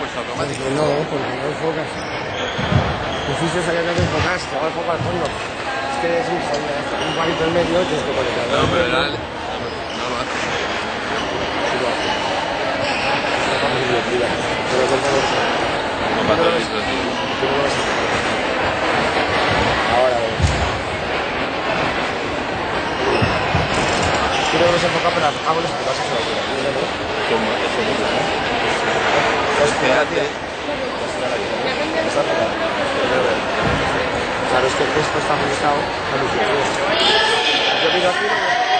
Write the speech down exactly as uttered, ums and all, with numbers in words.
puesto automático? Porque no, porque no enfocas. El fisio sabía que no enfocas, te va a enfocar al fondo. Es que es un, un palito en medio, tienes que conectar. No, pero dale. No lo hace. Sí lo hace. Está muy divertida. Pero que no lo sé. No pasa el visto, tío. Tú no lo sé. Ahora ves. Quiero que se enfoca, pero enfocamos los que vas a hacer la vida. ¿Cómo? Eso es bueno, ¿no? Espérate. Claro, es que esto está conectado a los. Yo miro aquí.